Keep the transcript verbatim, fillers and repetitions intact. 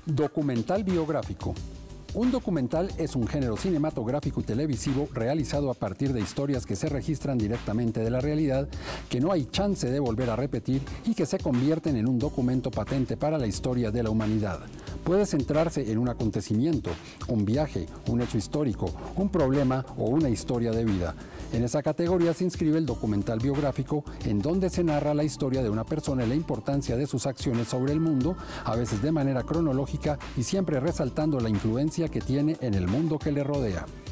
Documental biográfico. Un documental es un género cinematográfico y televisivo realizado a partir de historias que se registran directamente de la realidad, que no hay chance de volver a repetir y que se convierten en un documento patente para la historia de la humanidad. Puede centrarse en un acontecimiento, un viaje, un hecho histórico, un problema o una historia de vida. En esa categoría se inscribe el documental biográfico, en donde se narra la historia de una persona y la importancia de sus acciones sobre el mundo, a veces de manera cronológica y siempre resaltando la influencia que tiene en el mundo que le rodea.